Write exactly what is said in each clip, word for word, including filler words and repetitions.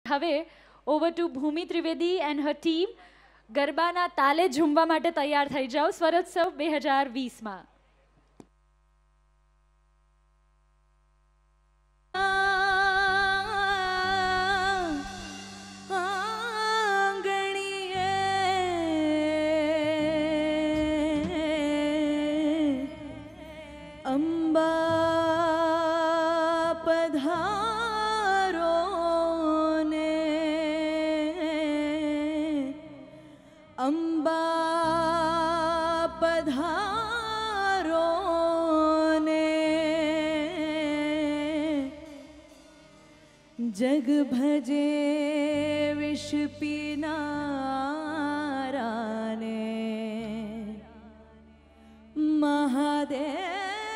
હવે over to Bhoomi Trivedi and her team. ગરબાના તાલે ઝૂમવા માટે તૈયાર થઈ જાઓ. સ્વરોત્સવ બે હજાર વીસ માં जग भजे विष पीनारा ने महादेव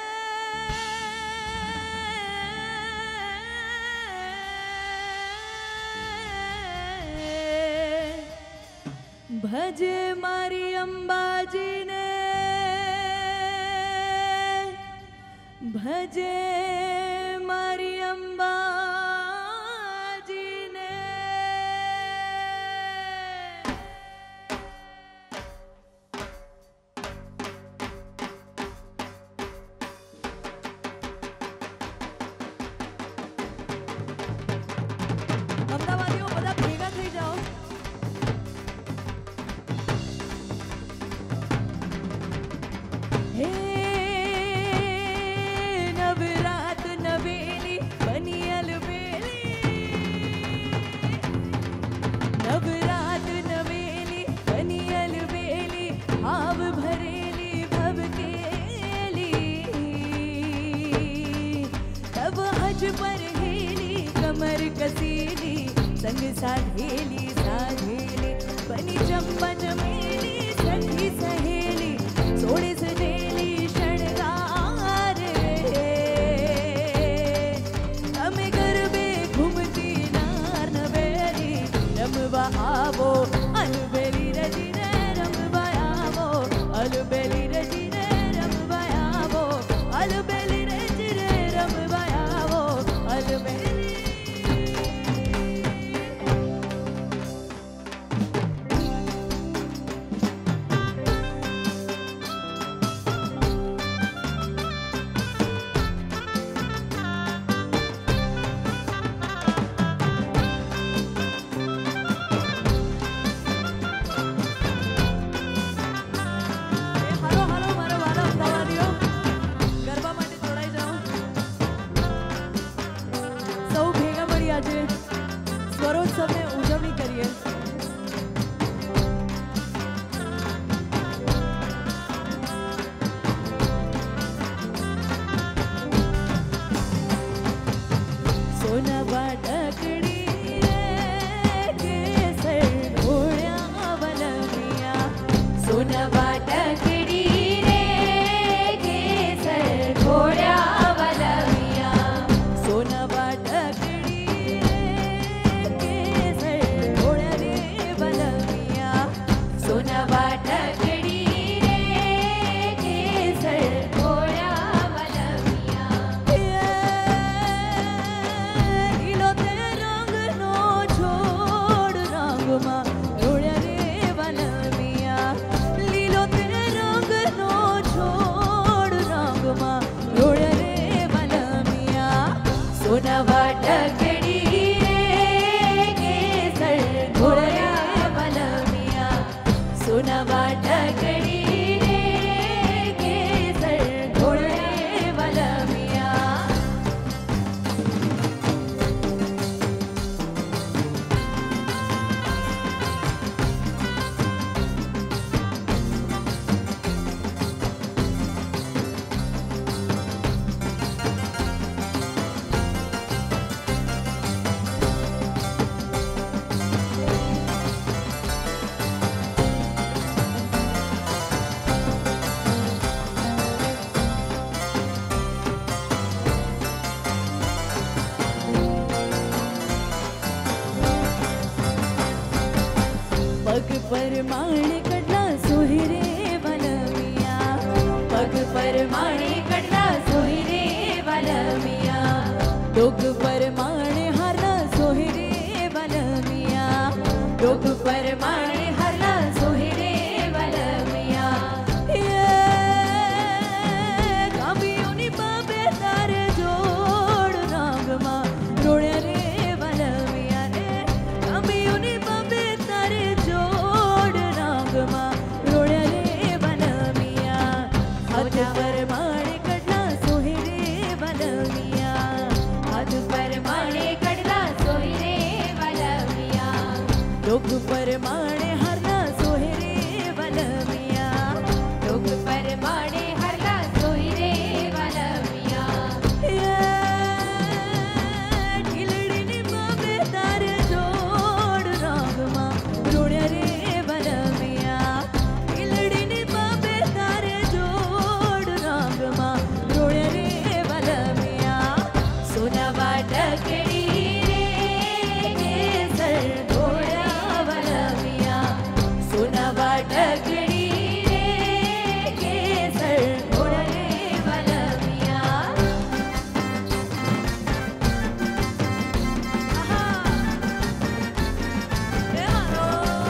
भजे मारी अंबाजी ने भजे मारी अंबा कसीली संग साधेली साधेली बनी चंपा चमेली सखी सहेली सोड़े सजेली शणगार हमें गरबे घूमती नार नवेली रमवा आवो अलबेली रजी रे रमवा आवो अलबेली रजी रे रमवा आवो अलबेली रजी रे रमवा आवो अलबेली स्वरोत्सव में उजवणी करिए. सोना वाटकड़ी रे केसर घोड्या वलमिया सोना वाटकड़ी रे केसर घोड्या वलमिया सोना वाटकड़ी सोना वाटकड़ी रे केसर घोड्या वलमिया लीलो ते रंग नो छोड़ रंगमा रोड्या रे वलमिया लीलो ते रंग नो छोड़ रंगमा रोड्या रे वलमिया सोना वाटकड़ी रे केसर घोड्या सोना वाटकड़ी रे केसर घोड़े वलमिया पग पर माणे कटला सोहिरे वलमिया पग पर माणे कटला सोहिरे वलमिया डोक पर माणे हारला सोहिरे वलमिया डोक परमाणे हरला सोहिरे वलमिया ये कामियोनी बाबे तारे जोड़ रागमा रोड़े रे वलमिया रे कामियोनी बाबे तारे जोड़ रागमा रोड़े रे वलमिया हाथ परमाणे कडला सोहिरे वलमिया हाथ परमाणे कडला सोहिरे वलमिया डोक परमाणे हरला सोहिरे वलमिया डोक परमाणे हरला सोहिरे वलमिया ढिलडीनी बाबे तारे जोड़ रागमा रोड्या रे वलमिया ढिलडीनी बाबे तारे जोड़ रागमा रोड्या रे वलमिया सोना वाटकडी रे केसर घोड्या वलमिया सोना वाटकडी रे केसर घोड्या रे वलमिया आहा रे मारो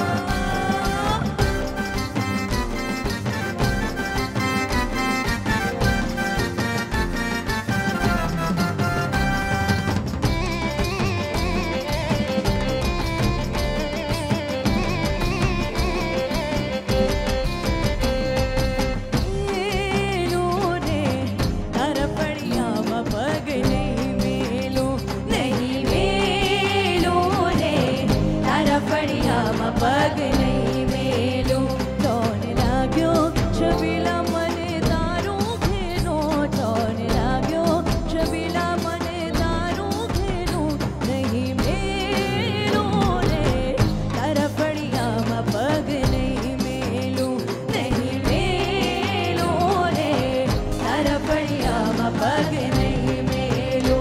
मेलू रे तारा पड़ियावा पग नहीं मेलू नहीं मेलू रे तारा पड़ियावा पग नहीं मेलू टोन लाग्यो छबीला मने दारू घेनो टोन लाग्यो छबीला मने दारू घेनो नहीं मेलू रे तारा पड़ियावा पग नहीं मेलू नहीं मेलू रे तारा पड़ियावा पग नहीं मेलू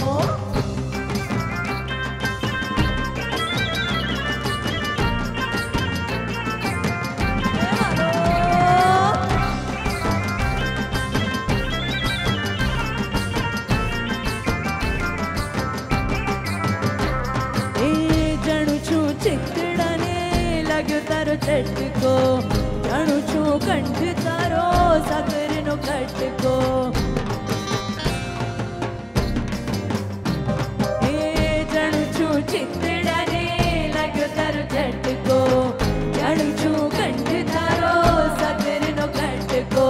ए जणु छू चितड़ाने लाग्यो तारो चटको जणु छू कंठ तारो सागरनो कटको ए जणु छू चितड़ाने लाग्यो तारो चटको जणु छू कंठ तारो सागरनो कटको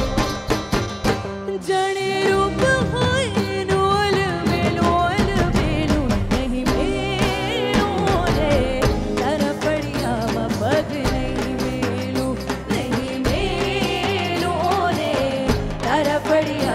जणे रूप होय नोल मेलोल मेलू नहीं मेलू रे तारा पड़ियावा पग नहीं मेलू नहीं मेलू रे तारा पड़िया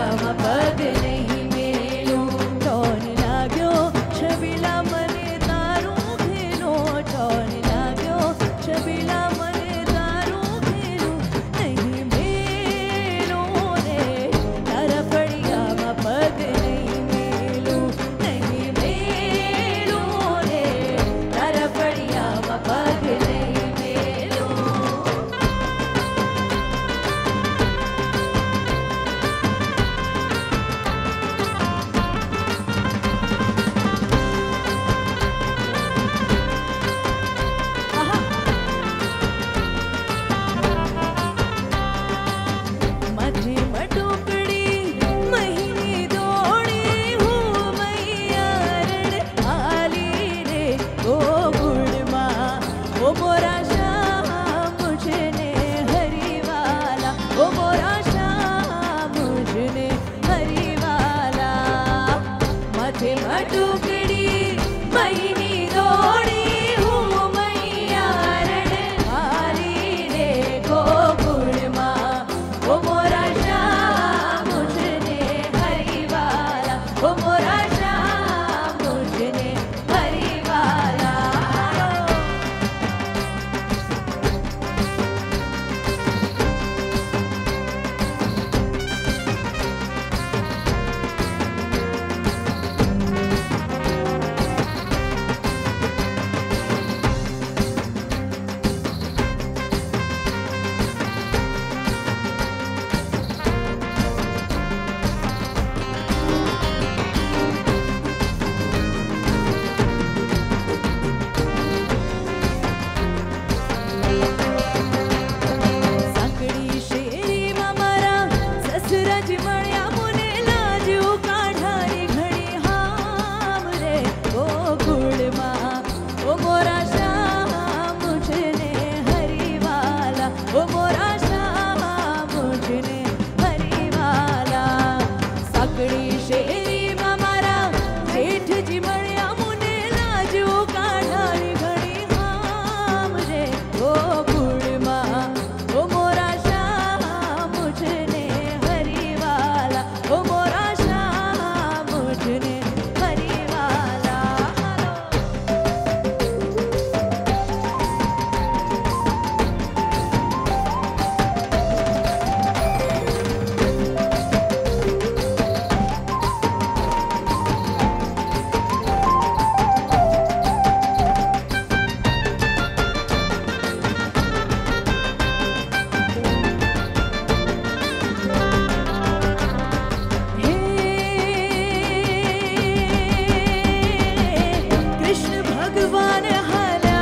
भगवान हला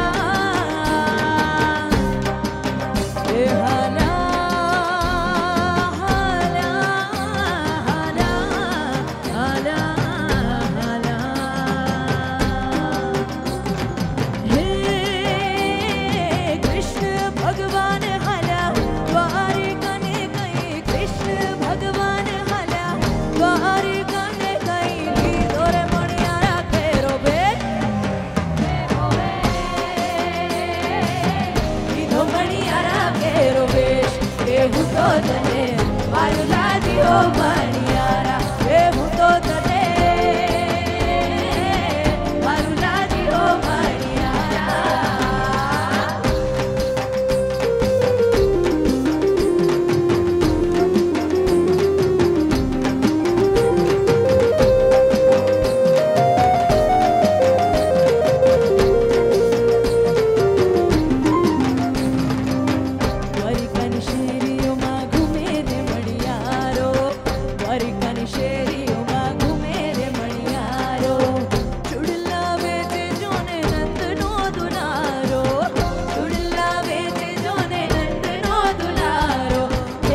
ए हला हला हला हला हला हे कृष्ण भगवान हला द्वारिका ने गई कृष्ण भगवान हला द्वारिका ने गई लीधो रे मणियारा केरो बेट लीधो मणियारा केरो बेट केहू तो तने मारू लादियो मणियारा केहू तो तने मारू लादियो मणियारा द्वारिकानी शेरीओ માં ઘૂમે રે મણિયારો દ્વારિકાની શેરીઓ માં ઘૂમે રે મણિયારો ચુડલા વેચે જોને નંદનો દુલારો ચુડલા વેચે જોને નંદનો દુલારો હે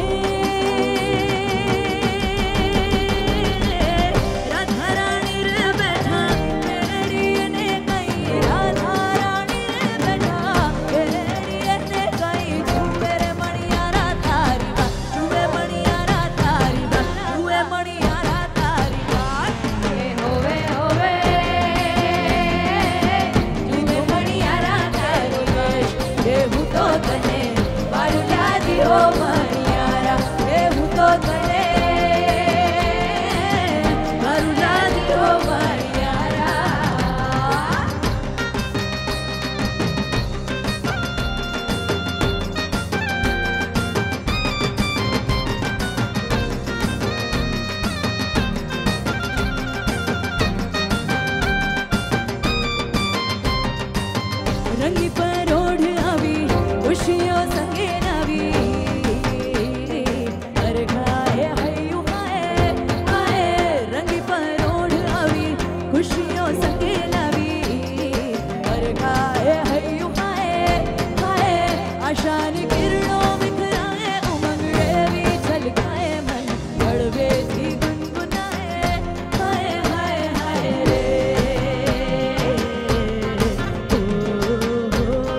રાધા રાણી રે બેઠા મેરડીને કઈ રાધા રાણી રે બેઠા મેરડીને કઈ ચૂપે રે મણિયારા તારી વાત ચૂપે મણિયારા તારી વાત ચૂપે મણિયારા તારી વાત એ હોવે હોવે ચૂપે મણિયારા તારી વાત કેવું તો તને મારું લાદીઓ મણિયારા કેવું તો તને મારું લાદીઓ મણિયારા રંગી પરોઢ આવી ખુશીઓ સંગે નવી અરે ગાય હૈયું હાય હાય રંગી પરોઢ આવી ખુશીઓ સંગે નવી અરે ગાય હૈયું હાય હાય આશાની કિરણો વિખરાય ઉમંગ રેવી છલકાય મન હળવેથી ગુનગુનાય હાય હાય હાય રે ઓ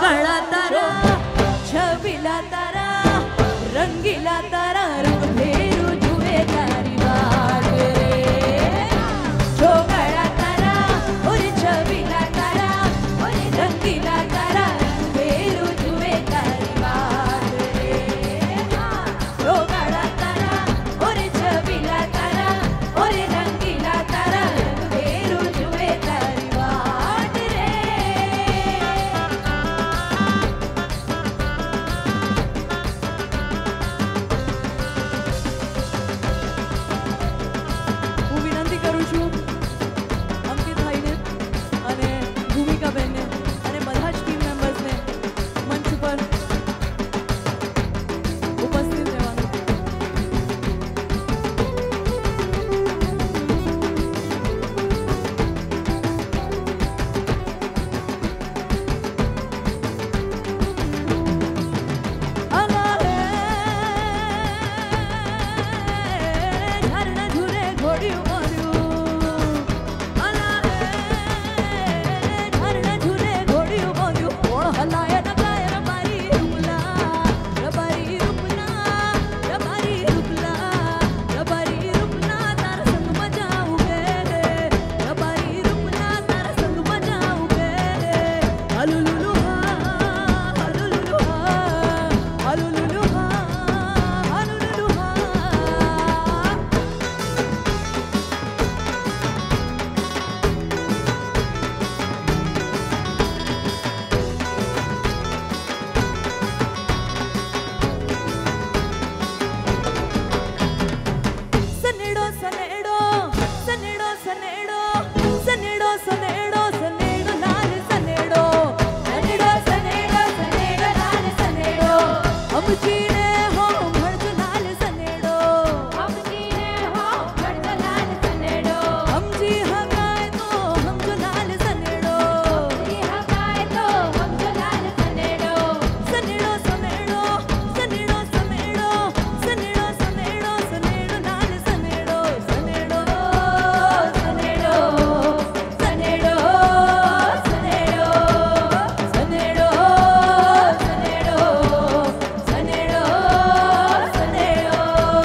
ચોગાળા તારા છબીલા તારા રંગીલા તારા રંગ ભેરું જુએ તારી વાટ રે ચોગાળા તારા ઓરે છબીલા તારા ઓરે રંગીલા તારા રંગ ભેરું જુએ તારી વાટ રે ચોગાળા તારા ઓરે છબીલા તારા ઓરે રંગીલા તારા રંગ ભેરું જુએ તારી વાટ રે હું વિનંતી કરું છું અંકિતભાઈને અને ભૂમિકાબેનને અને બધા જ ટીમ મેમ્બર્સને મંચ ઉપર ઉપસ્થિત રહેવાનું. અલા રે ઝરના ઝૂલે ઘોડિયું બાંધ્યું અલા રે ઝરના ઝૂલે ઘોડિયું બાંધ્યું કોણ હલાય નગાય રબારી રૂપલા રબારી રૂપલા રબારી રૂપલા રબારી રૂપલા તાર સંગ મજાવું ગે રબારી રૂપલા તાર સંગ મજાવું ગે હલુલુલુ હા હલુલુલુ હા હલુલુલુ હા હલુલુલુ હા સનેડો સનેડો સનેડો સનેડો સનેડો સનેડો સનેડો લાલ સનેડો સનેડો સનેડો સનેડો લાલ સનેડો અમજીને હો ભણજો લાલ સનેડો અમજીને હો ભણજો લાલ સનેડો અમજી હગાય તો હમજો લાલ સનેડો અમજી હગાય તો હમજો લાલ સનેડો સનેડો સનેડો સનેડો સનેડો સનેડો સનેડો સનેડો લાલ સનેડો સનેડો સનેડો સનેડો સનેડો સનેડો સનેડો સનેડો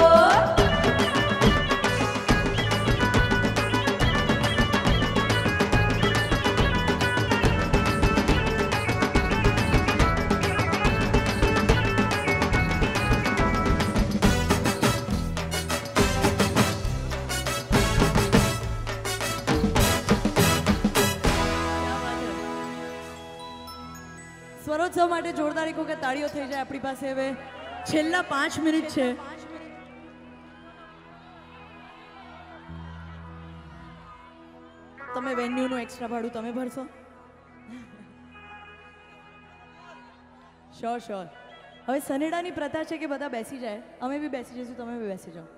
સ્વરોત્સવ માટે જોરદાર એક વખત તાળીઓ થઈ જાય આપણી પાસે હવે છેલ્લા પાંચ મિનિટ છે. તમે વેન્યુનું એક્સ્ટ્રા ભાડું તમે ભરશો? Sure sure. હવે સનેડાની પ્રથા છે કે બધા બેસી જાય, અમે બી બેસી જઈશું, તમે બી બેસી જાઓ.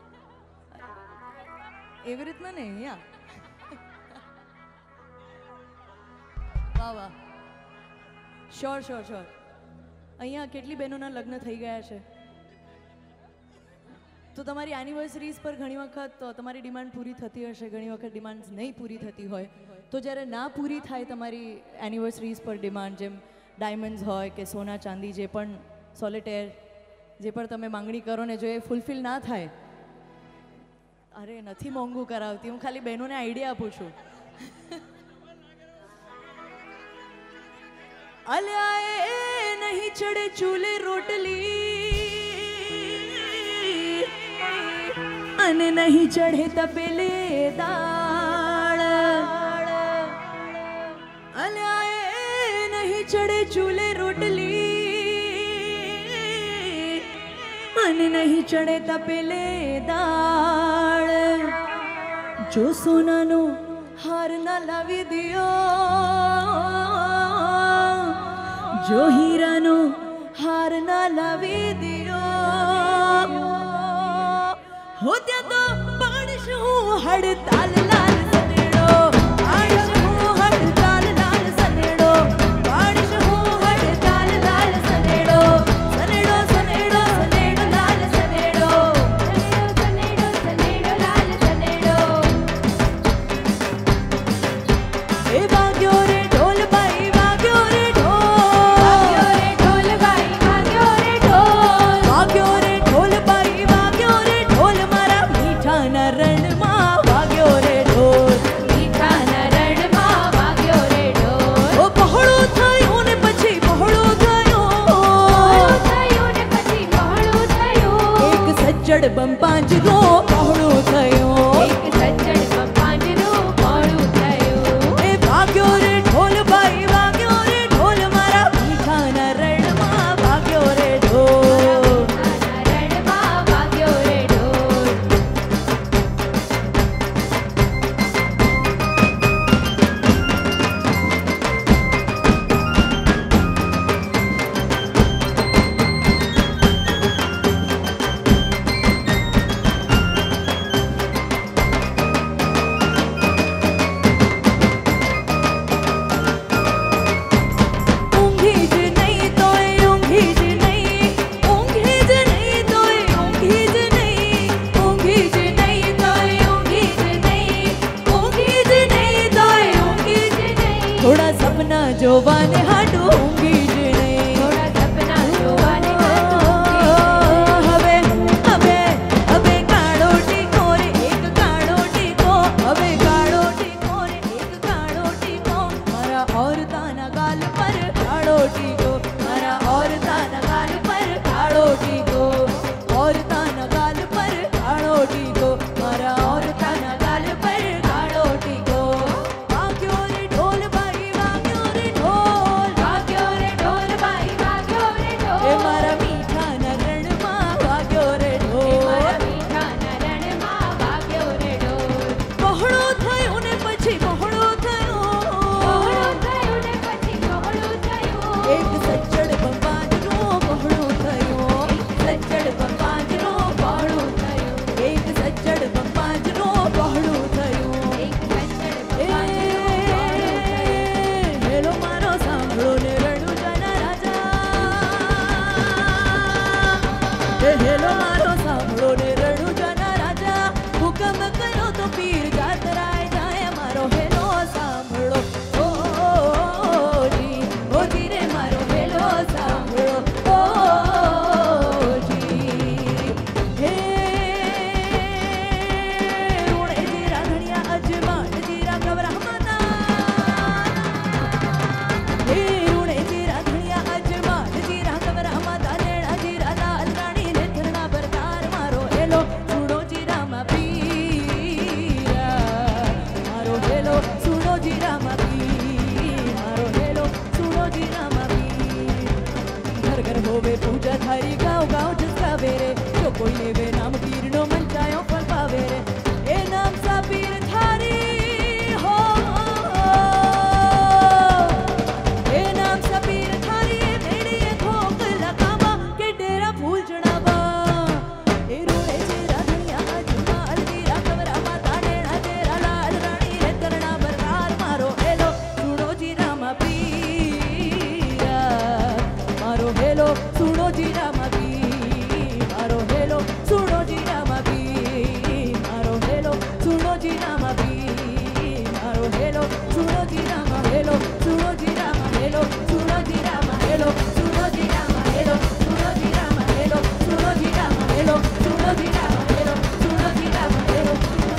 એવી રીતના નહીં અહીંયા. વાહ વાહ. Sure sure sure. અહીંયા કેટલી બહેનોના લગ્ન થઈ ગયા છે, તો તમારી એનિવર્સરીઝ પર ઘણી વખત તો તમારી ડિમાન્ડ પૂરી થતી હશે, ઘણી વખત ડિમાન્ડ નહીં પૂરી થતી હોય, તો જ્યારે ના પૂરી થાય તમારી એનિવર્સરીઝ પર ડિમાન્ડ, જેમ ડાયમંડ્સ હોય કે સોના ચાંદી, જે પણ સોલિટેર જે પણ તમે માંગણી કરો ને જો એ ફૂલફિલ ના થાય, અરે નથી મોંઘું કરાવતી, હું ખાલી બહેનોને આઈડિયા આપું છું. અલ્યા એ નહીં ચડે ચૂલે રોટલી અને નહીં ચઢે તપેલે દાળ. અલ્યા એ નહીં ચડે ચૂલે રોટલી અને નહીં ચડે તપેલે દાળ. જો સોનાનો હાર ના લાવી દિયો, જો હીરાનો હાર ના લાવી દિયો, હો ત્યાં તો પાડીશ હું હડતાલ લાલ સનેડો, પાડીશ હું હડતાલ લાલ સનેડો, પાડીશ હું હડતાલ લાલ સનેડો, સનેડો સનેડો સનેડો લાલ સનેડો, સનેડો સનેડો લાલ સનેડો. એ વાગ્યો રે ઢોલ ભાઈ વાગ્યો રે ઢોલ, સજ્જડ બંપાંજરો પહોળું થયો એક સજ્જડ બંપાંજરો પહોળું થયો એ ભાગ્યો રે ઢોલ ભાઈ વાગ્યો રે ઢોલ મારા મીઠાના રણમાં ભાગ્યો રે ઢોલ રણમાં વાગ્યો રે ઢોલ ઊંઘી જ નહીં તોય ઊંઘી જ નહીં ઊંઘી જ નહીં તોય ઊંઘી જ નહીં ઊંઘી જ નહીં તોય ઊંઘી જ નહીં ઊંઘી જ નહીં તોય ઊંઘી જ નહીં થોડા સપના જોવાને હાટું ઊંઘી જ નહીં થોડા સપના જોવાને હવે હવે હવે કાળો ટીકો રે એક કાળો ટીકો હવે કાળો ટીકો રે એક કાળો ટીકો મારા औरताना गाल पर काळो टीको मारा औरताना गाल पर काळो टीको औरताना गाल पर काळो टीको मारा औरताना गाल पर काळो टीको वाग्यो रे ढोल भाई वाग्यो रे ढोल વાગ્યો રે ઢોલ ભાઈ વાગ્યો રે ઢોલ એ મારા મીઠાના રણમાં વાગ્યો રે એ ઢોલ મારા મીઠાના રણમાં વાગ્યો રે ઢોલ પહોળો થયો ને પછી પહોળો થયો પહોળું થયું ને પછી પહોળું થયું એક સજ્જડ બંબાજરો પહોળો થયો સજ્જડ બંબાજરો પહોળું થયું એક સજ્જડ બંબાજરો પહોળો થયો એક સજ્જડ એ બંબાજરો પહોળું થયું હેલો મારો સાંભળો ને રણુજાના રાજા એ હેલો મારો સાંભળો ને રણુજાના રાજા હુકમ કરો તો પીર જાતરાય જાય મારો હેલો સાંભળો ઓ જી ઓ જી રે મારો હેલો સાંભળો ઓ જી હે રૂણે જી રાધણિયા અજમાન જી રાઘવ રહમતા હે રૂણે જી રાધણિયા અજમાન જી રાઘવ રહમતા નેણા જી રાધા અલરાણી ને ધરણા બરદાર મારો હેલો સુણો જી રામા પીરા મારો હેલો સુણો જી રામા પીર મારો હેલો સુણો જી રામા પીર घर घर होवे पूजा थारी गाँव गाँव जसकावे रे जो कोई लेवे नाम पीर नो मंचायो फल पावे रे ए नाम सा पीर थारी हो ए नाम सा पीर थारी ए मेरी ए खोखला कामा के डेरा फूल चढ़ावा ए रोड़े जे राधनिया अजमाल दी राघव रामा नेणा तेरा लाल रानी रे करना बरदार मारो हेलो सुनो जी रामा पीरा मारो हेलो सुनो जी रामा पीर मारो हेलो सुनो जी रामा पीर मारो हेलो सुनो जी रामा पीर मारो हेलो सुनो जी रामा हेलो सुनो जी रामा हेलो सुनो जी रामा हेलो सुनो जी रामा हेलो सुनो जी रामा हेलो सुनो जी रामा हेलो सुनो जी रामा हेलो सुनो जी रामा हेलो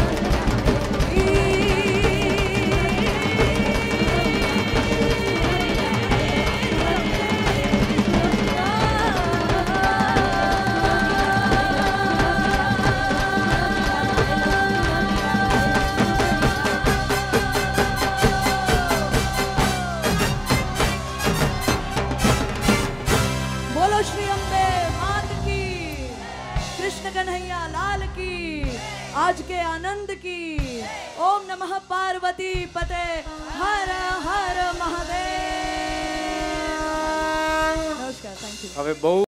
बोलो श्री अम्बे मात की कृष्ण कन्हैया लाल की आज के आनंद की ओम नमः पार्वती पते हर हर महादेव नमस्कार थैंक यू હવે બહુ